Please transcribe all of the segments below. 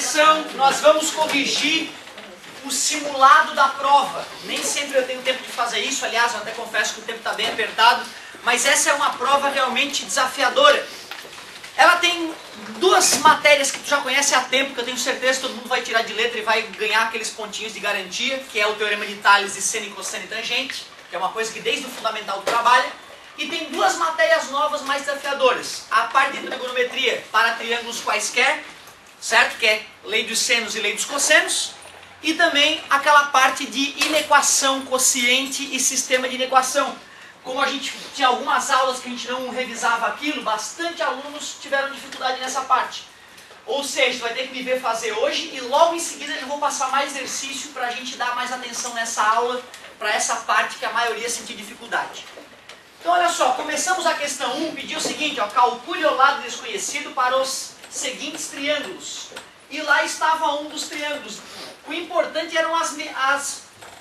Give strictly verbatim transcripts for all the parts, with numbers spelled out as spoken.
lição nós vamos corrigir o simulado da prova. Nem sempre eu tenho tempo de fazer isso, aliás, eu até confesso que o tempo está bem apertado, mas essa é uma prova realmente desafiadora. Ela tem duas matérias que tu já conhece há tempo, que eu tenho certeza que todo mundo vai tirar de letra e vai ganhar aqueles pontinhos de garantia, que é o Teorema de Tales de seno e cosseno e tangente, que é uma coisa que desde o fundamental tu trabalha. E tem duas matérias novas mais desafiadoras. A parte de trigonometria para triângulos quaisquer, certo? Que é lei dos senos e lei dos cossenos. E também aquela parte de inequação, quociente e sistema de inequação. Como a gente tinha algumas aulas que a gente não revisava aquilo, bastante alunos tiveram dificuldade nessa parte. Ou seja, vai ter que me ver fazer hoje e logo em seguida eu vou passar mais exercício para a gente dar mais atenção nessa aula, para essa parte que a maioria sentiu dificuldade. Então olha só, começamos a questão um, pediu o seguinte, ó, calcule o lado desconhecido para os seguintes triângulos. E lá estava um dos triângulos. O importante eram as, as,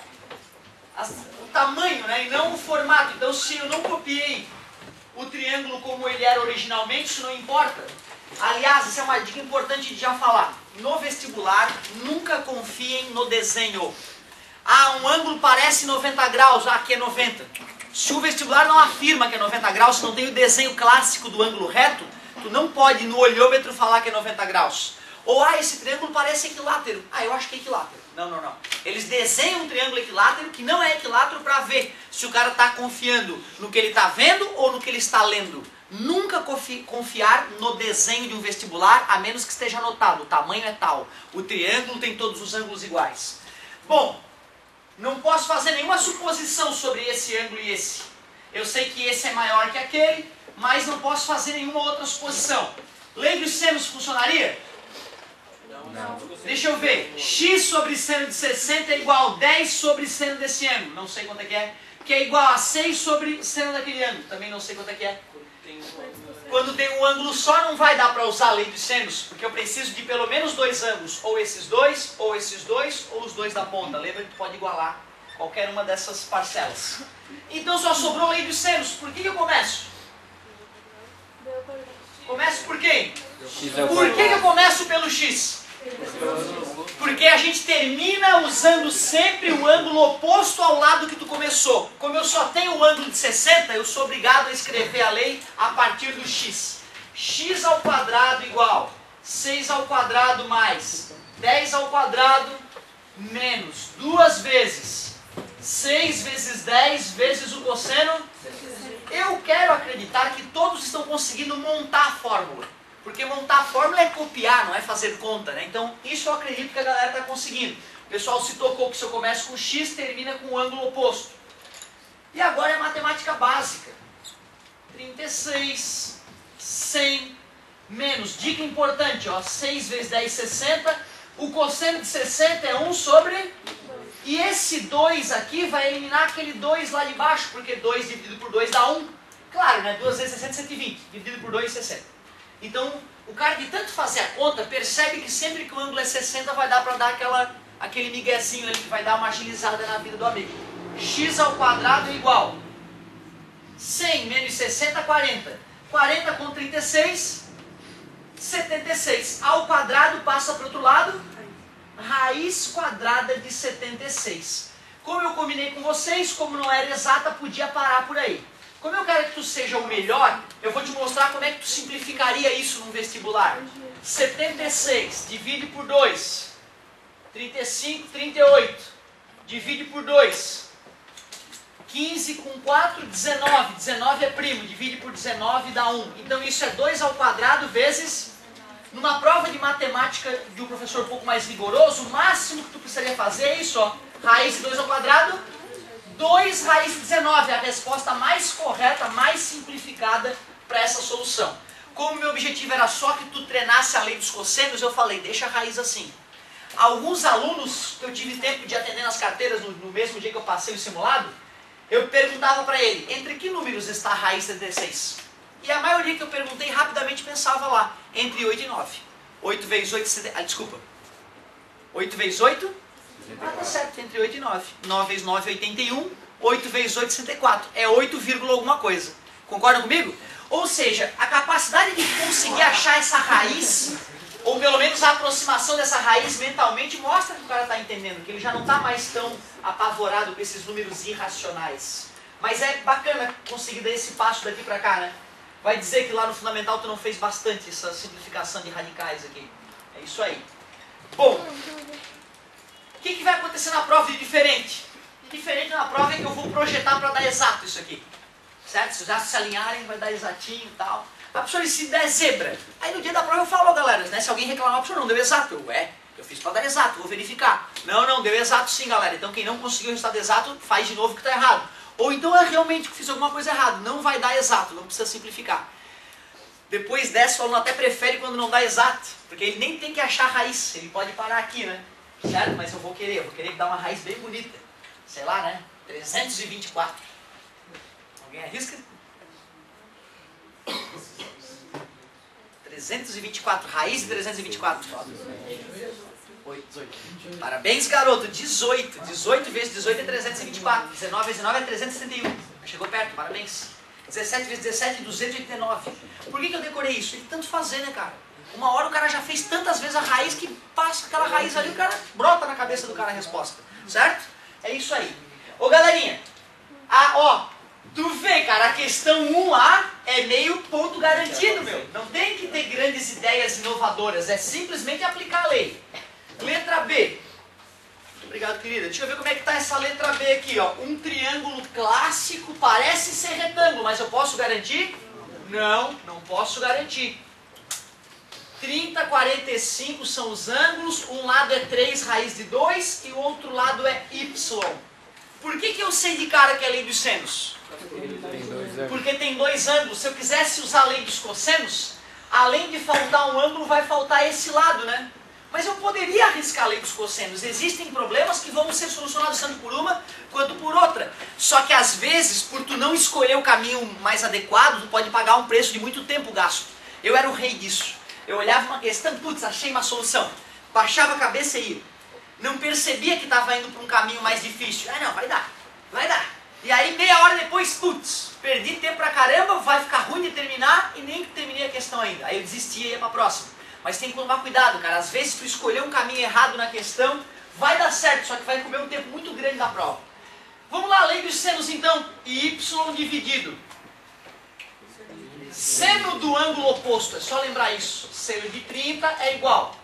as, o tamanho, né, e não o formato. Então se eu não copiei o triângulo como ele era originalmente, isso não importa. Aliás, essa é uma dica importante de já falar. No vestibular, nunca confiem no desenho. Ah, um ângulo parece noventa graus, ah, aqui é noventa. Se o vestibular não afirma que é noventa graus, se não tem o desenho clássico do ângulo reto, tu não pode no olhômetro falar que é noventa graus. Ou, ah, esse triângulo parece equilátero. Ah, eu acho que é equilátero. Não, não, não. Eles desenham um triângulo equilátero que não é equilátero para ver se o cara está confiando no que ele está vendo ou no que ele está lendo. Nunca confiar no desenho de um vestibular, a menos que esteja anotado. O tamanho é tal. O triângulo tem todos os ângulos iguais. Bom, não posso fazer nenhuma suposição sobre esse ângulo e esse. Eu sei que esse é maior que aquele, mas não posso fazer nenhuma outra suposição. Lei dos senos funcionaria? Não. Não. Deixa eu ver. X sobre seno de sessenta é igual a dez sobre seno desse ângulo. Não sei quanto é que é. Que é igual a seis sobre seno daquele ângulo. Também não sei quanto é que é. Quando tem um ângulo só, não vai dar para usar a lei dos senos, porque eu preciso de pelo menos dois ângulos, ou esses dois, ou esses dois, ou os dois da ponta. Lembra que tu pode igualar qualquer uma dessas parcelas. Então só sobrou a lei dos senos. Por que, que eu começo? Começo por quem? Por que, que eu começo pelo X? Porque a gente termina usando sempre o ângulo oposto ao lado que tu começou. Como eu só tenho o ângulo de sessenta, eu sou obrigado a escrever a lei a partir do X. X ao quadrado igual seis ao quadrado mais dez ao quadrado menos duas vezes seis vezes dez vezes o cosseno. Eu quero acreditar que todos estão conseguindo montar a fórmula. Porque montar a fórmula é copiar, não é fazer conta, né? Então, isso eu acredito que a galera está conseguindo. O pessoal se tocou que se eu começo com X, termina com o ângulo oposto. E agora é matemática básica. trinta e seis, cem, menos. Dica importante, ó, seis vezes dez, sessenta. O cosseno de sessenta é um sobre... E esse dois aqui vai eliminar aquele dois lá de baixo, porque dois dividido por dois dá um. Claro, né? duas vezes sessenta, cento e vinte. Dividido por dois, sessenta. Então, o cara de tanto fazer a conta, percebe que sempre que o ângulo é sessenta vai dar para dar aquela, aquele miguezinho ali que vai dar uma agilizada na vida do amigo. X ao quadrado é igual cem menos sessenta, quarenta. quarenta com trinta e seis, setenta e seis. Ao quadrado passa para o outro lado, raiz quadrada de setenta e seis. Como eu combinei com vocês, como não era exata, podia parar por aí. Como eu quero que tu seja o melhor, eu vou te mostrar como é que tu simplificaria isso num vestibular. setenta e seis, divide por dois. trinta e cinco, trinta e oito. Divide por dois. quinze com quatro, dezenove. dezenove é primo, divide por dezenove dá um. Então isso é dois ao quadrado vezes... Numa prova de matemática de um professor um pouco mais rigoroso, o máximo que tu precisaria fazer é isso, ó. Raiz de dois ao quadrado... dois raiz de dezenove, a resposta mais correta, mais simplificada para essa solução. Como meu objetivo era só que tu treinasse a lei dos cossenos, eu falei, deixa a raiz assim. Alguns alunos que eu tive tempo de atender nas carteiras no, no mesmo dia que eu passei o simulado, eu perguntava para ele, entre que números está a raiz de setenta e seis? E a maioria que eu perguntei rapidamente pensava lá, entre oito e nove. oito vezes oito, ah, desculpa. oito vezes oito? Ah, tá certo, entre oito e nove. nove vezes nove, oitenta e um. oito vezes oito, sessenta e quatro. É oito, alguma coisa. Concordam comigo? Ou seja, a capacidade de conseguir achar essa raiz Ou pelo menos a aproximação dessa raiz mentalmente mostra que o cara está entendendo, que ele já não está mais tão apavorado com esses números irracionais. Mas é bacana conseguir dar esse passo daqui para cá, né? Vai dizer que lá no Fundamental tu não fez bastante essa simplificação de radicais aqui. É isso aí. Bom, o que, que vai acontecer na prova de diferente? Diferente na prova é que eu vou projetar para dar exato isso aqui. Certo? Se os astros se alinharem, vai dar exatinho e tal. A professora, se der zebra, aí no dia da prova eu falo, ó, galera, né? Se alguém reclamar, a professora, não deu exato. Eu, é, eu fiz para dar exato, vou verificar. Não, não, deu exato sim, galera. Então quem não conseguiu o resultado exato, faz de novo que está errado. Ou então é realmente que fiz alguma coisa errada, não vai dar exato, não precisa simplificar. Depois dessa, o aluno até prefere quando não dá exato, porque ele nem tem que achar raiz, ele pode parar aqui, né? Certo? Mas eu vou querer, eu vou querer dar uma raiz bem bonita. Sei lá, né? trezentos e vinte e quatro. Alguém arrisca? trezentos e vinte e quatro, raiz de trezentos e vinte e quatro. Parabéns, garoto, dezoito. dezoito vezes dezoito é trezentos e vinte e quatro. dezenove vezes dezenove é trezentos e setenta e um. Chegou perto, parabéns. dezessete vezes dezessete é duzentos e oitenta e nove. Por que, que eu decorei isso? Ele tanto fazer, né, cara? Uma hora o cara já fez tantas vezes a raiz que passa aquela raiz ali, o cara brota na cabeça do cara a resposta. Certo? É isso aí. Ô, galerinha. Ah, ó. Tu vê, cara, a questão um A é meio ponto garantido, meu. Não tem que ter grandes ideias inovadoras. É simplesmente aplicar a lei. Letra B. Muito obrigado, querida. Deixa eu ver como é que está essa letra B aqui, ó. Um triângulo clássico parece ser retângulo, mas eu posso garantir? Não, não posso garantir. trinta, quarenta e cinco são os ângulos. Um lado é três raiz de dois e o outro lado é y. Por que, que eu sei de cara que é a lei dos senos? Porque tem dois ângulos. Se eu quisesse usar a lei dos cossenos, além de faltar um ângulo, vai faltar esse lado, né? Mas eu poderia arriscar a lei dos cossenos. Existem problemas que vão ser solucionados tanto por uma quanto por outra. Só que às vezes, por tu não escolher o caminho mais adequado, tu pode pagar um preço de muito tempo gasto. Eu era o rei disso. Eu olhava uma questão, putz, achei uma solução. Baixava a cabeça e ia. Não percebia que estava indo para um caminho mais difícil. Ah, não, vai dar, vai dar. E aí meia hora depois, putz, perdi tempo pra caramba, vai ficar ruim de terminar e nem terminei a questão ainda. Aí eu desistia e ia para a próxima. Mas tem que tomar cuidado, cara. Às vezes tu escolher um caminho errado na questão, vai dar certo, só que vai comer um tempo muito grande da prova. Vamos lá, lei dos senos então. Y dividido. Seno do ângulo oposto, é só lembrar isso. Seno de trinta é igual.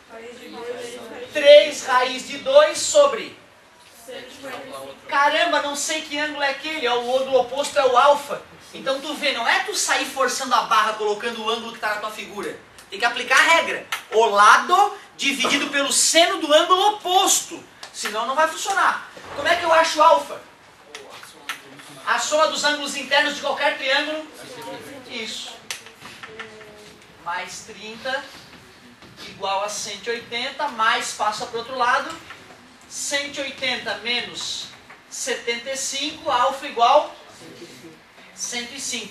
três raiz de dois sobre. Caramba, não sei que ângulo é aquele. O ângulo oposto é o alfa. Então tu vê, não é tu sair forçando a barra colocando o ângulo que está na tua figura. Tem que aplicar a regra. O lado dividido pelo seno do ângulo oposto. Senão não vai funcionar. Como é que eu acho alfa? A soma dos ângulos internos de qualquer triângulo. Isso. Mais trinta igual a cento e oitenta. Mais passa para o outro lado. cento e oitenta menos setenta e cinco. Alfa igual cento e cinco.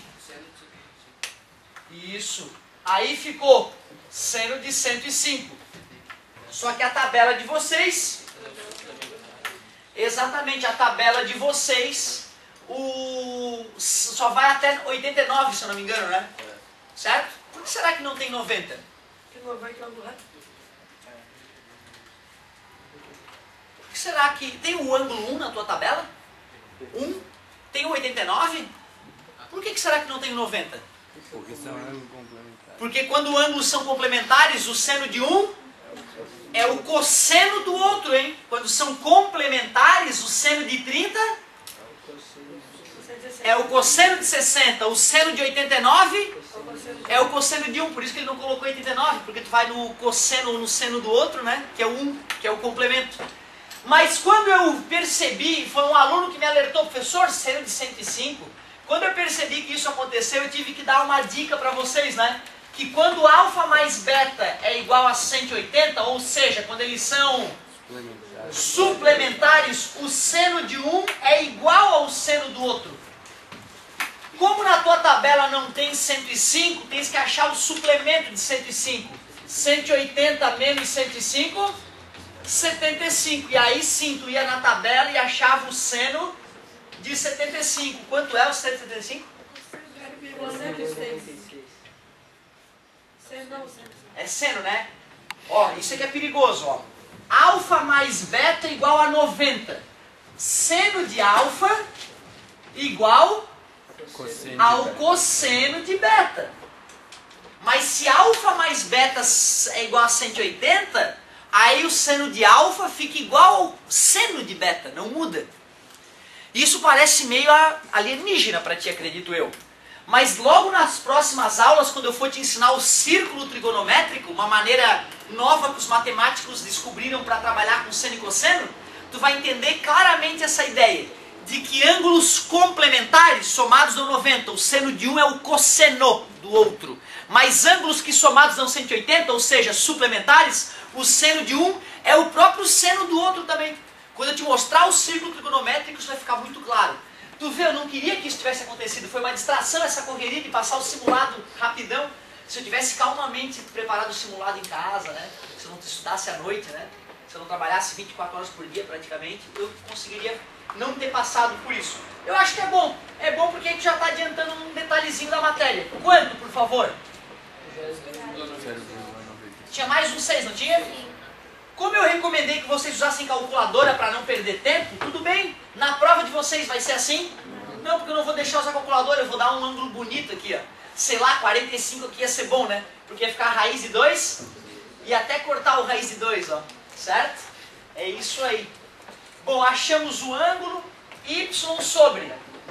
Isso. Aí ficou seno de cento e cinco. Só que a tabela de vocês, exatamente a tabela de vocês, o, só vai até oitenta e nove, se eu não me engano, né? Certo? Por que será que não tem noventa? Por que será que tem o ângulo um na tua tabela? um? Tem o oitenta e nove? Por que, que será que não tem o noventa? Porque são ângulos complementares. Porque quando ângulos são complementares, o seno de um é o cosseno do outro, hein? Quando são complementares, o seno de trinta é o cosseno de sessenta. O seno de oitenta e nove é o cosseno de um. Por isso que ele não colocou oitenta e nove, porque tu vai no cosseno ou no seno do outro, né? Que é o um, que é o complemento. Mas quando eu percebi, foi um aluno que me alertou, professor, seno de cento e cinco. Quando eu percebi que isso aconteceu, eu tive que dar uma dica para vocês, né? Que quando alfa mais beta é igual a cento e oitenta, ou seja, quando eles são suplementares, suplementares o seno de um é igual ao seno do outro. Como na tua tabela não tem cento e cinco, tens que achar o suplemento de cento e cinco. cento e oitenta menos cento e cinco, setenta e cinco. E aí sim, tu ia na tabela e achava o seno de setenta e cinco. Quanto é o seno de setenta e cinco? É seno, né? Ó, isso aqui é perigoso, ó. Alfa mais beta igual a noventa. Seno de alfa igual Cosseno ao de beta. cosseno de beta. Mas se alfa mais beta é igual a cento e oitenta, aí o seno de alfa fica igual ao seno de beta, não muda. Isso parece meio alienígena para ti, acredito eu. Mas logo nas próximas aulas, quando eu for te ensinar o círculo trigonométrico, uma maneira nova que os matemáticos descobriram para trabalhar com seno e cosseno, tu vai entender claramente essa ideia de que ângulos complementares somados dão noventa, o seno de um é o cosseno do outro. Mas ângulos que somados dão cento e oitenta, ou seja, suplementares, o seno de um é o próprio seno do outro também. Quando eu te mostrar o círculo trigonométrico, isso vai ficar muito claro. Tu vê, eu não queria que isso tivesse acontecido, foi uma distração essa correria de passar o simulado rapidão. Se eu tivesse calmamente preparado o simulado em casa, né? Se eu não estudasse à noite, né? Se eu não trabalhasse vinte e quatro horas por dia praticamente, eu conseguiria não ter passado por isso. Eu acho que é bom. É bom porque a gente já está adiantando um detalhezinho da matéria. Quanto, por favor? Tinha mais um seis, não tinha? Como eu recomendei que vocês usassem calculadora para não perder tempo, tudo bem. Na prova de vocês vai ser assim? Não, porque eu não vou deixar usar calculadora, eu vou dar um ângulo bonito aqui, ó. Sei lá, quarenta e cinco aqui ia ser bom, né? Porque ia ficar raiz de dois e até cortar o raiz de dois, ó. Certo? É isso aí. Bom, achamos o ângulo y sobre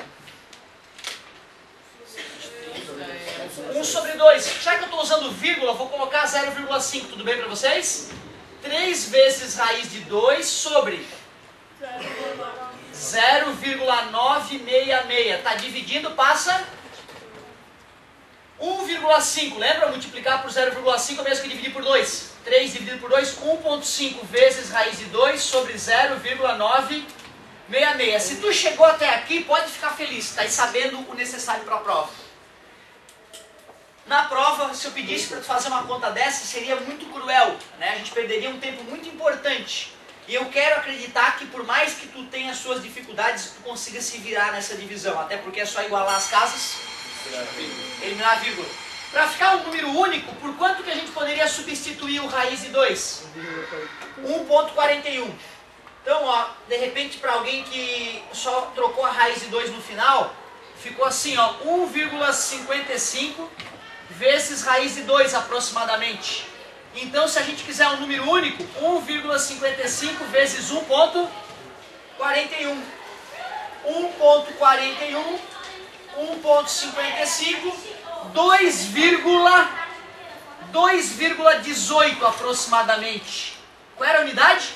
um sobre dois. Já que eu estou usando vírgula, vou colocar zero vírgula cinco. Tudo bem para vocês? três vezes raiz de dois sobre zero vírgula novecentos e sessenta e seis. Está dividindo, passa um vírgula cinco. Lembra? Multiplicar por zero vírgula cinco é mesmo que dividir por dois. três dividido por dois, um vírgula cinco vezes raiz de dois sobre zero vírgula novecentos e sessenta e seis. Se tu chegou até aqui, pode ficar feliz. Está aí sabendo o necessário para a prova. Na prova, se eu pedisse para tu fazer uma conta dessa, seria muito cruel, né? A gente perderia um tempo muito importante. E eu quero acreditar que por mais que tu tenha suas dificuldades, tu consiga se virar nessa divisão. Até porque é só igualar as casas, eliminar a vírgula. Para ficar um número único, por quanto que a gente poderia substituir o raiz de dois? um vírgula quarenta e um. Então, ó, de repente para alguém que só trocou a raiz de dois no final, ficou assim, ó, um vírgula cinquenta e cinco vezes raiz de dois aproximadamente. Então, se a gente quiser um número único, um vírgula cinquenta e cinco vezes um vírgula quarenta e um. um vírgula quarenta e um, um vírgula cinquenta e cinco, dois vírgula dezoito aproximadamente. Qual era a unidade?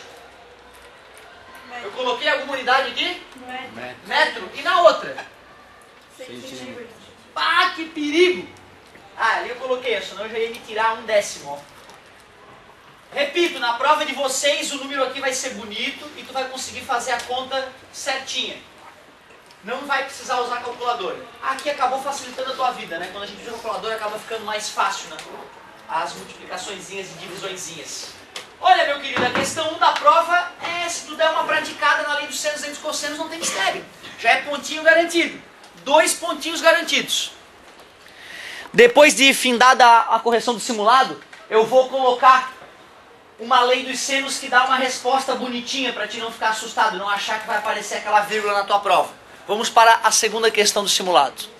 Eu coloquei alguma unidade aqui? Metro. Metro. E na outra? Centímetro. Pá, que perigo! Ah, ali eu coloquei, senão eu já ia me tirar um décimo. Ó. Repito, na prova de vocês o número aqui vai ser bonito e tu vai conseguir fazer a conta certinha. Não vai precisar usar calculadora. Aqui acabou facilitando a tua vida, né? Quando a gente usa calculadora acaba ficando mais fácil, né? As multiplicaçõezinhas e divisõezinhas. Olha, meu querido, a questão um da prova é se tu der uma praticada na lei dos senos e dos cossenos, não tem mistério. Já é pontinho garantido. Dois pontinhos garantidos. Depois de findada a correção do simulado, eu vou colocar uma lei dos senos que dá uma resposta bonitinha para ti não ficar assustado, não achar que vai aparecer aquela vírgula na tua prova. Vamos para a segunda questão do simulado.